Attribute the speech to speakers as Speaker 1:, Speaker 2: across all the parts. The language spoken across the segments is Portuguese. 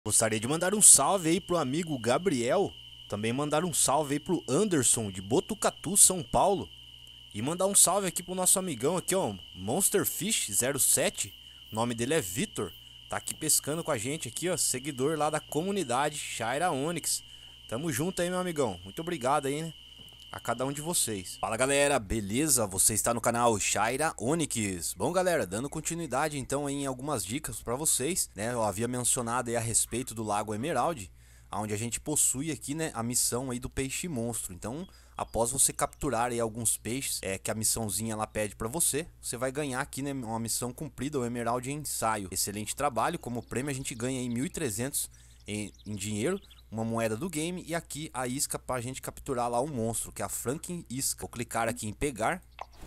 Speaker 1: Gostaria de mandar um salve aí pro amigo Gabriel, também mandar um salve aí pro Anderson de Botucatu, São Paulo, e mandar um salve aqui pro nosso amigão aqui, ó, Monsterfish07, o nome dele é Vitor, tá aqui pescando com a gente aqui, ó, seguidor lá da comunidade Shaira Onyx. Tamo junto aí, meu amigão, muito obrigado aí, né, a cada um de vocês. Fala galera, beleza? Você está no canal Shaira Onyx. Bom galera, dando continuidade então em algumas dicas para vocês, né? Eu havia mencionado aí a respeito do Lago Emerald, onde a gente possui aqui, né, a missão aí do peixe monstro. Então, após você capturar aí alguns peixes, que a missãozinha ela pede para você, você vai ganhar aqui, né, uma missão cumprida, o Emerald Ensaio. Excelente trabalho, como prêmio a gente ganha aí 1.300 em dinheiro, uma moeda do game e aqui a isca para a gente capturar lá o monstro, que é a Franken Isca. Vou clicar aqui em pegar.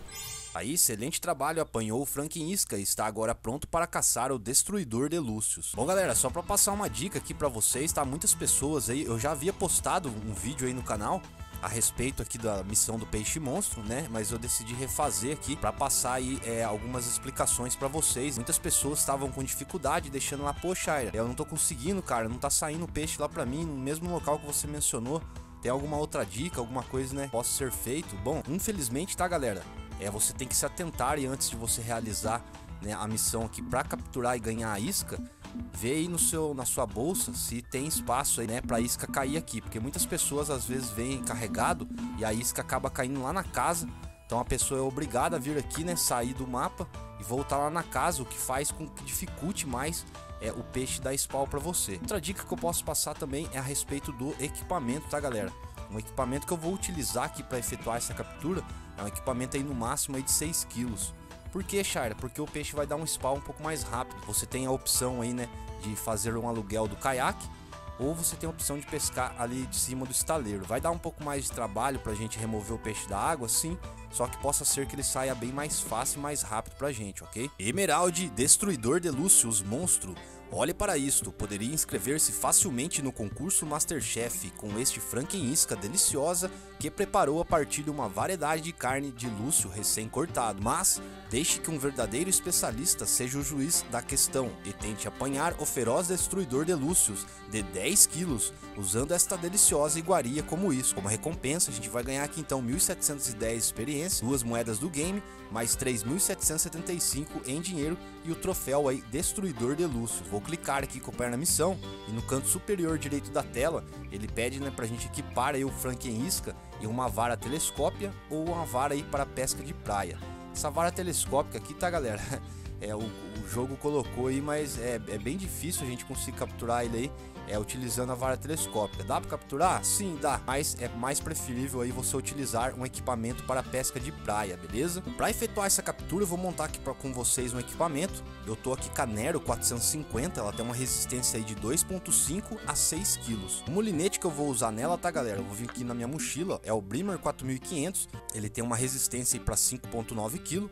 Speaker 1: Aí, excelente trabalho, apanhou o Franken Isca e está agora pronto para caçar o Destruidor de Lúcius. Bom galera, só para passar uma dica aqui para vocês, tá? Muitas pessoas aí, eu já havia postado um vídeo aí no canal a respeito aqui da missão do peixe monstro, né? Mas eu decidi refazer aqui para passar aí algumas explicações para vocês. Muitas pessoas estavam com dificuldade, deixando lá, poxa, eu não tô conseguindo, cara, não tá saindo peixe lá para mim, no mesmo local que você mencionou. Tem alguma outra dica, alguma coisa, né, possa ser feito? Bom, infelizmente, tá galera, você tem que se atentar e antes de você realizar, né, a missão aqui para capturar e ganhar a isca, vê aí na sua bolsa se tem espaço aí, né, para a isca cair aqui, porque muitas pessoas às vezes vêm carregado e a isca acaba caindo lá na casa. Então a pessoa é obrigada a vir aqui, né, sair do mapa e voltar lá na casa, o que faz com que dificulte mais o peixe dar spawn para você. Outra dica que eu posso passar também é a respeito do equipamento, tá galera? Um equipamento que eu vou utilizar aqui para efetuar essa captura é um equipamento aí no máximo aí de 6 kg. Por que, Shaira? Porque o peixe vai dar um spawn um pouco mais rápido. Você tem a opção aí, né, de fazer um aluguel do caiaque, ou você tem a opção de pescar ali de cima do estaleiro. Vai dar um pouco mais de trabalho pra gente remover o peixe da água, sim, só que possa ser que ele saia bem mais fácil e mais rápido pra gente, ok? Emerald, Destruidor de Lúcius, monstro. Olhe para isto, poderia inscrever-se facilmente no concurso Masterchef com este Franken Isca deliciosa que preparou a partir de uma variedade de carne de Lúcio recém-cortado. Mas deixe que um verdadeiro especialista seja o juiz da questão e tente apanhar o feroz destruidor de Lúcius de 10 quilos usando esta deliciosa iguaria como isso. Como recompensa a gente vai ganhar aqui então 1.710 experiência, 2 moedas do game, mais 3.775 em dinheiro e o troféu aí Destruidor de Lúcius. Vou clicar aqui copiar na missão e no canto superior direito da tela ele pede, né, pra gente equipar aí o Franken Isca e uma vara telescópia ou uma vara aí para pesca de praia. Essa vara telescópica aqui, tá galera, o jogo colocou aí, mas é bem difícil a gente conseguir capturar ele aí utilizando a vara telescópica. Dá para capturar? Sim, dá, mas é mais preferível aí você utilizar um equipamento para pesca de praia, beleza? Para efetuar essa captura eu vou montar aqui com vocês um equipamento. Eu tô aqui com a Nero 450, ela tem uma resistência aí de 2.5 a 6 kg. O molinete que eu vou usar nela, tá galera, eu vou vir aqui na minha mochila, é o Brimmer 4500, ele tem uma resistência aí para 5.9 kg.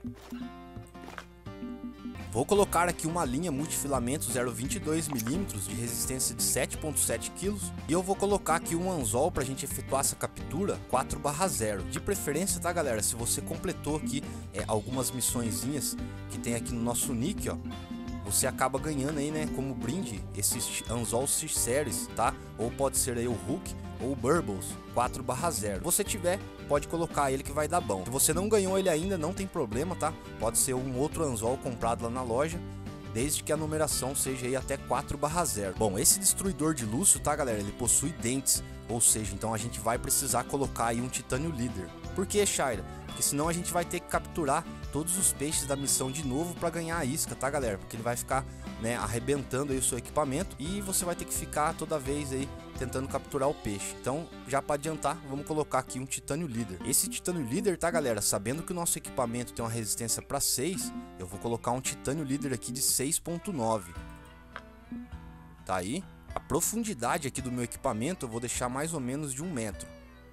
Speaker 1: Vou colocar aqui uma linha multifilamento 0,22 mm de resistência de 7,7 kg e eu vou colocar aqui um anzol para a gente efetuar essa captura 4/0. De preferência, tá galera, se você completou aqui algumas missõezinhas que tem aqui no nosso nick, ó, você acaba ganhando aí, né, como brinde esses anzol Series, tá? Ou pode ser aí o Hook ou o Burbles 4/0. Se você tiver, pode colocar ele que vai dar bom. Se você não ganhou ele ainda, não tem problema, tá? Pode ser um outro anzol comprado lá na loja, desde que a numeração seja aí até 4/0. Bom, esse destruidor de Lúcio, tá galera, ele possui dentes, ou seja, então a gente vai precisar colocar aí um titânio líder. Por que, Shaira? Porque senão a gente vai ter que capturar todos os peixes da missão de novo para ganhar a isca, tá galera? Porque ele vai ficar, né, arrebentando aí o seu equipamento e você vai ter que ficar toda vez aí tentando capturar o peixe. Então, já para adiantar, vamos colocar aqui um titânio líder. Esse titânio líder, tá galera, sabendo que o nosso equipamento tem uma resistência para 6, eu vou colocar um titânio líder aqui de 6.9. Tá aí? A profundidade aqui do meu equipamento eu vou deixar mais ou menos de 1 metro.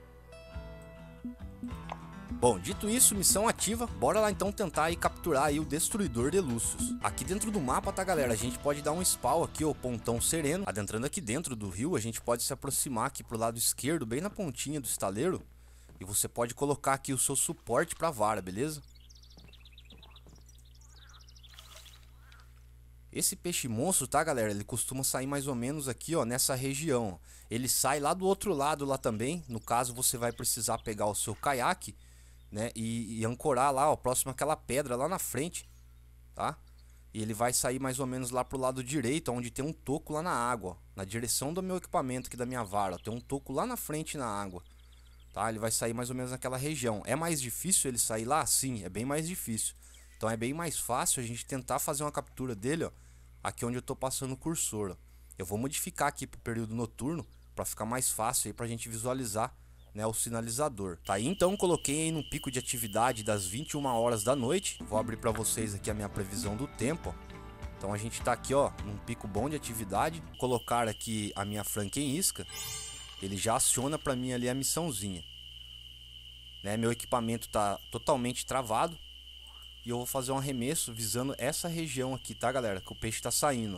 Speaker 1: Bom, dito isso, missão ativa, bora lá então tentar aí capturar aí o Destruidor de Lúcius. Aqui dentro do mapa, tá galera, a gente pode dar um spawn aqui, o Pontão Sereno. Adentrando aqui dentro do rio, a gente pode se aproximar aqui pro lado esquerdo, bem na pontinha do estaleiro. E você pode colocar aqui o seu suporte pra vara, beleza? Esse peixe monstro, tá, galera? Ele costuma sair mais ou menos aqui, ó, nessa região. Ele sai lá do outro lado lá também. No caso, você vai precisar pegar o seu caiaque, né, e ancorar lá, ó, próximo àquela pedra lá na frente, tá? E ele vai sair mais ou menos lá pro lado direito, onde tem um toco lá na água, ó, na direção do meu equipamento aqui da minha vara, ó, tem um toco lá na frente na água, tá? Ele vai sair mais ou menos naquela região. É mais difícil ele sair lá? Sim, é bem mais difícil. Então é bem mais fácil a gente tentar fazer uma captura dele, ó, aqui onde eu tô passando o cursor, ó. Eu vou modificar aqui pro período noturno para ficar mais fácil aí pra gente visualizar, né, o sinalizador. Tá aí, então coloquei aí no pico de atividade das 21 horas da noite. Vou abrir para vocês aqui a minha previsão do tempo, ó. Então a gente tá aqui, ó, num pico bom de atividade. Vou colocar aqui a minha Franken isca. Ele já aciona para mim ali a missãozinha, né? Meu equipamento tá totalmente travado e eu vou fazer um arremesso visando essa região aqui, tá, galera? Que o peixe tá saindo.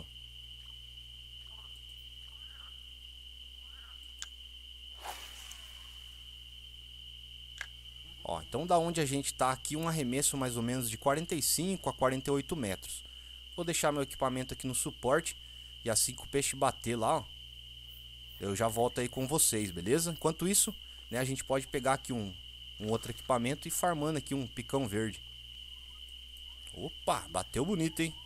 Speaker 1: Ó, então da onde a gente tá aqui, um arremesso mais ou menos de 45 a 48 metros. Vou deixar meu equipamento aqui no suporte e assim que o peixe bater lá, ó, eu já volto aí com vocês, beleza? Enquanto isso, né, a gente pode pegar aqui um outro equipamento e farmando aqui um picão verde. Opa, bateu bonito, hein?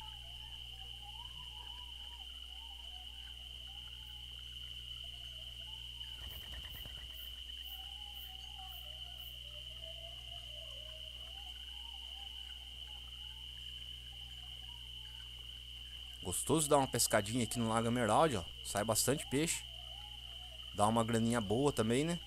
Speaker 1: Gostoso dar uma pescadinha aqui no Lago Emerald, ó. Sai bastante peixe. Dá uma graninha boa também, né?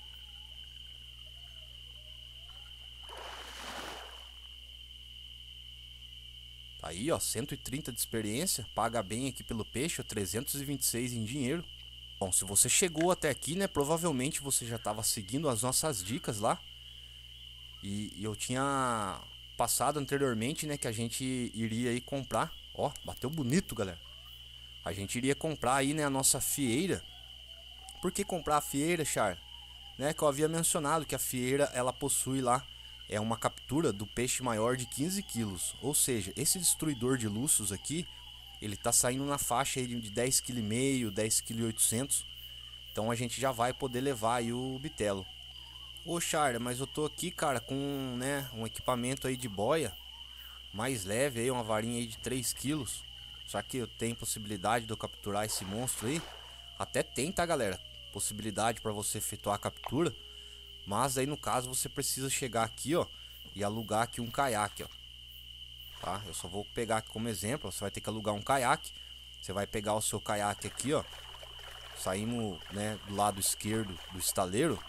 Speaker 1: Tá aí, ó, 130 de experiência. Paga bem aqui pelo peixe, ó, 326 em dinheiro. Bom, se você chegou até aqui, né, provavelmente você já estava seguindo as nossas dicas lá. E eu tinha passado anteriormente, né, que a gente iria aí comprar. Ó, bateu bonito, galera. A gente iria comprar aí, né, a nossa fieira. Por que comprar a fieira, Char? Né, que eu havia mencionado que a fieira ela possui lá uma captura do peixe maior de 15 quilos. Ou seja, esse destruidor de luços aqui, ele tá saindo na faixa aí de 10,5 kg, 10,8 kg. Então a gente já vai poder levar aí o bitelo. Ô Char, mas eu tô aqui, cara, com, né, um equipamento aí de boia mais leve aí, uma varinha aí de 3 quilos. Só que eu tenho possibilidade de eu capturar esse monstro aí. Até tem, tá, galera? Possibilidade para você efetuar a captura. Mas aí no caso você precisa chegar aqui, ó, e alugar aqui um caiaque, ó. Tá? Eu só vou pegar aqui como exemplo. Você vai ter que alugar um caiaque. Você vai pegar o seu caiaque aqui, ó. Saímos, né, do lado esquerdo do estaleiro.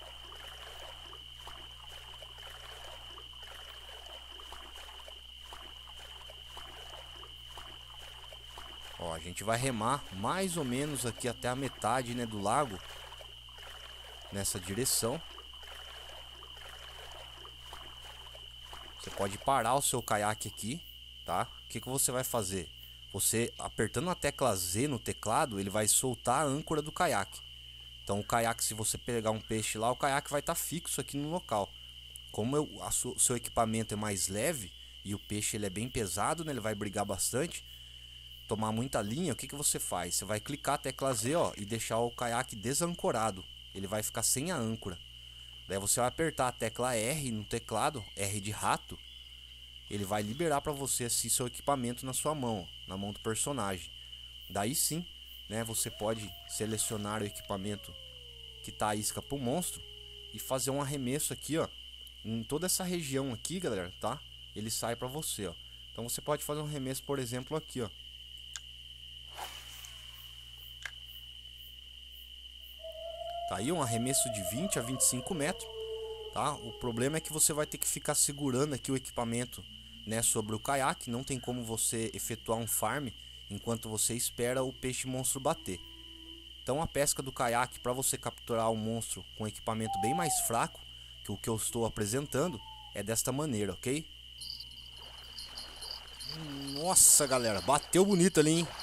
Speaker 1: Ó, a gente vai remar mais ou menos aqui até a metade, né, do lago, nessa direção. Você pode parar o seu caiaque aqui, tá? O que você vai fazer? Você apertando a tecla Z no teclado, ele vai soltar a âncora do caiaque. Então o caiaque, se você pegar um peixe lá, o caiaque vai estar fixo aqui no local. Como o seu equipamento é mais leve e o peixe ele é bem pesado, né, ele vai brigar bastante, tomar muita linha, o que você faz? Você vai clicar a tecla Z, ó, e deixar o caiaque desancorado. Ele vai ficar sem a âncora. Daí você vai apertar a tecla R no teclado, R de rato. Ele vai liberar para você assim seu equipamento na sua mão, na mão do personagem. Daí sim, né, você pode selecionar o equipamento que tá a isca pro monstro e fazer um arremesso aqui, ó, em toda essa região aqui, galera, tá? Ele sai para você, ó. Então você pode fazer um arremesso, por exemplo, aqui, ó. Tá aí um arremesso de 20 a 25 metros, tá? O problema é que você vai ter que ficar segurando aqui o equipamento, né, sobre o caiaque. Não tem como você efetuar um farm enquanto você espera o peixe monstro bater. Então a pesca do caiaque para você capturar um monstro com equipamento bem mais fraco que o que eu estou apresentando é desta maneira, ok? Nossa, galera, bateu bonito ali, hein?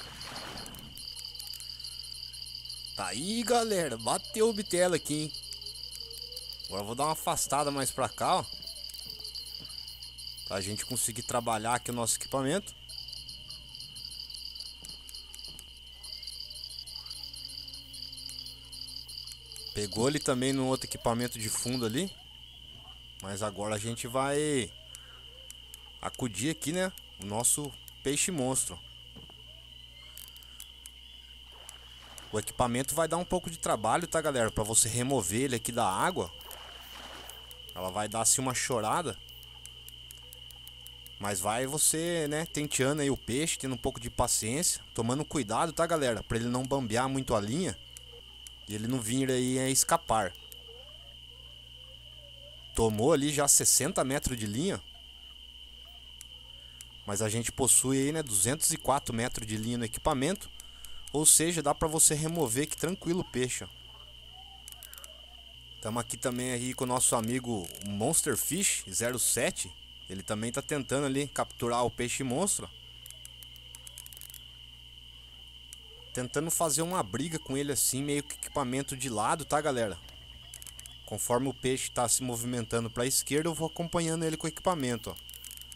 Speaker 1: Tá aí, galera, bateu o bitelo aqui, hein? Agora eu vou dar uma afastada mais pra cá, ó, pra gente conseguir trabalhar aqui o nosso equipamento. Pegou ele também no outro equipamento de fundo ali. Mas agora a gente vai acudir aqui, né, o nosso peixe monstro. O equipamento vai dar um pouco de trabalho, tá, galera? Pra você remover ele aqui da água. Ela vai dar assim uma chorada. Mas vai você, né, tenteando aí o peixe, tendo um pouco de paciência. Tomando cuidado, tá, galera? Pra ele não bambear muito a linha. E ele não vir aí a escapar. Tomou ali já 60 metros de linha. Mas a gente possui aí, né, 204 metros de linha no equipamento. Ou seja, dá pra você remover que tranquilo o peixe, ó. Estamos aqui também aí com o nosso amigo Monster Fish 07. Ele também tá tentando ali capturar o peixe monstro. Tentando fazer uma briga com ele assim, meio que equipamento de lado, tá, galera? Conforme o peixe tá se movimentando pra esquerda, eu vou acompanhando ele com o equipamento, ó.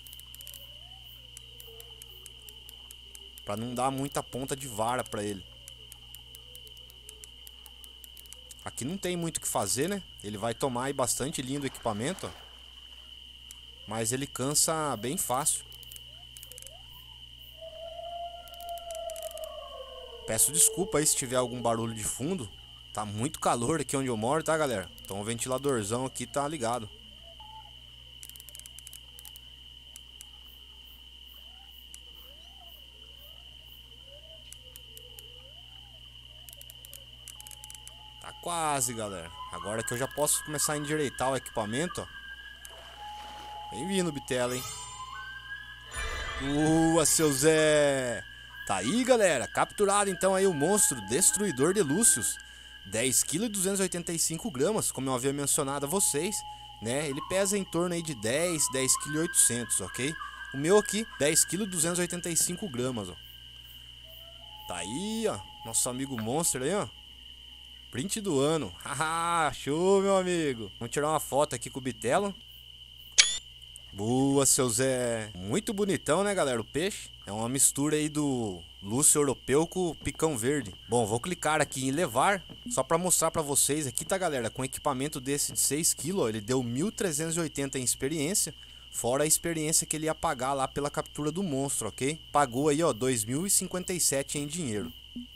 Speaker 1: Pra não dar muita ponta de vara pra ele. Aqui não tem muito o que fazer, né? Ele vai tomar aí bastante linha do equipamento, ó. Mas ele cansa bem fácil. Peço desculpa aí se tiver algum barulho de fundo. Tá muito calor aqui onde eu moro, tá, galera? Então o ventiladorzão aqui tá ligado. Tá quase, galera. Agora que eu já posso começar a endireitar o equipamento, ó. Bem-vindo, Bitela, hein? Seu Zé! Tá aí, galera. Capturado então aí o monstro destruidor de Lúcius. 10 kg e 285 gramas, como eu havia mencionado a vocês, né? Ele pesa em torno aí de 10 kg e 800, ok? O meu aqui, 10 kg e 285 gramas, ó. Tá aí, ó. Nosso amigo monstro aí, ó. Print do ano. Haha, show, meu amigo. Vamos tirar uma foto aqui com o Bitelo. Boa, seu Zé. Muito bonitão, né, galera, o peixe. É uma mistura aí do Lúcio europeu com o picão verde. Bom, vou clicar aqui em levar, só pra mostrar pra vocês aqui, tá, galera? Com equipamento desse de 6 kg, ó, ele deu 1.380 em experiência. Fora a experiência que ele ia pagar lá pela captura do monstro, ok? Pagou aí, ó, 2.057 em dinheiro.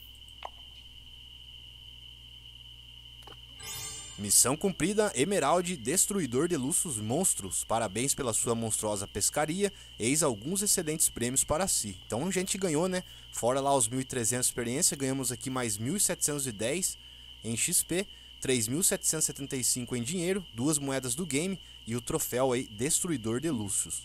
Speaker 1: Missão cumprida, Emerald, destruidor de Lúcius monstros. Parabéns pela sua monstruosa pescaria. Eis alguns excelentes prêmios para si. Então a gente ganhou, né? Fora lá os 1.300 de experiência, ganhamos aqui mais 1.710 em XP, 3.775 em dinheiro, 2 moedas do game e o troféu aí, destruidor de Lúcius.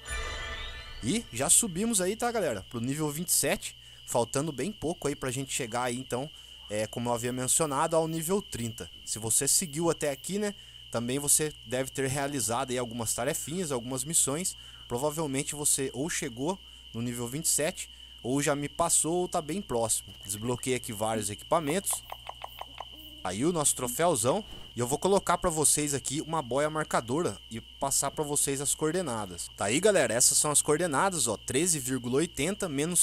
Speaker 1: E já subimos aí, tá, galera? Pro nível 27, faltando bem pouco aí pra gente chegar aí, então... como eu havia mencionado, ao nível 30. Se você seguiu até aqui, né, também você deve ter realizado aí algumas tarefinhas, algumas missões. Provavelmente você ou chegou no nível 27, ou já me passou, ou tá bem próximo. Desbloqueei aqui vários equipamentos. Aí o nosso troféuzão. E eu vou colocar para vocês aqui uma boia marcadora e passar para vocês as coordenadas. Tá aí, galera, essas são as coordenadas, ó, 13,80 menos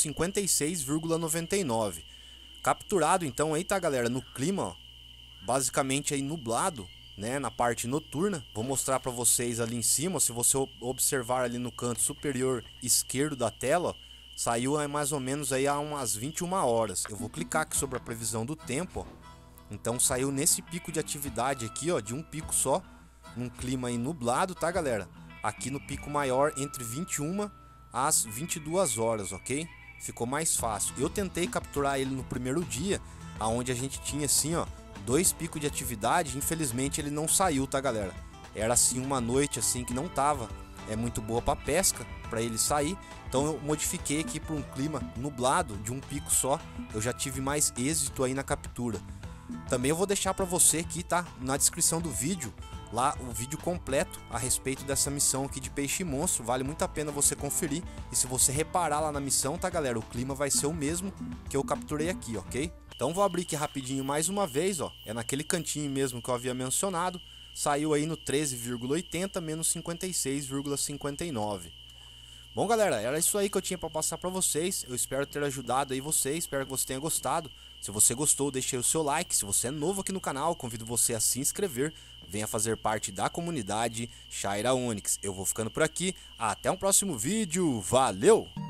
Speaker 1: 56,99. Capturado então aí, tá, galera, no clima, ó, basicamente aí nublado, né, na parte noturna. Vou mostrar pra vocês ali em cima, se você observar ali no canto superior esquerdo da tela, ó, saiu aí mais ou menos aí a umas 21 horas. Eu vou clicar aqui sobre a previsão do tempo, ó. Então saiu nesse pico de atividade aqui, ó, de um pico só, num clima aí nublado, tá, galera? Aqui no pico maior entre 21 às 22 horas, ok? Ficou mais fácil. Eu tentei capturar ele no primeiro dia, aonde a gente tinha assim, ó, 2 picos de atividade. Infelizmente ele não saiu, tá, galera? Era assim uma noite assim que não tava muito boa para pesca, para ele sair. Então eu modifiquei aqui para um clima nublado de um pico só. Eu já tive mais êxito aí na captura. Também eu vou deixar para você aqui, tá, na descrição do vídeo, lá o vídeo completo a respeito dessa missão aqui de peixe monstro. Vale muito a pena você conferir. E se você reparar lá na missão, tá, galera, o clima vai ser o mesmo que eu capturei aqui, ok? Então vou abrir aqui rapidinho mais uma vez, ó. É naquele cantinho mesmo que eu havia mencionado. Saiu aí no 13,80 menos 56,59. Bom, galera, era isso aí que eu tinha para passar para vocês. Eu espero ter ajudado aí vocês, espero que você tenha gostado. Se você gostou, deixe aí o seu like. Se você é novo aqui no canal, convido você a se inscrever. Venha fazer parte da comunidade Shaira Onyx. Eu vou ficando por aqui. Até um próximo vídeo. Valeu!